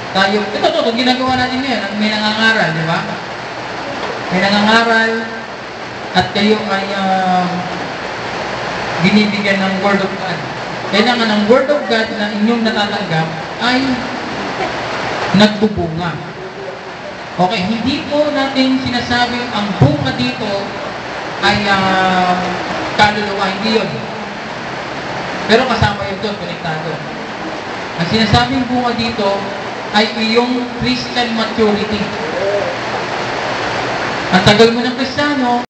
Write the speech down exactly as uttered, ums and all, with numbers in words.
tayo, ito, ito, ito, ginagawa natin ngayon, may nangangaral, di ba? May nangangaral, at kayo ay uh, binibigyan ng Word of God. Kailangan ng Word of God na inyong natatanggap ay nagbubunga. Okay, hindi po natin sinasabing ang bunga dito ay uh, kaluluwa, hindi yun. Pero kasama yun doon, konektado. Ang sinasabing bunga dito ay iyong Christian maturity. Ang tagal mo ng Kristiyano,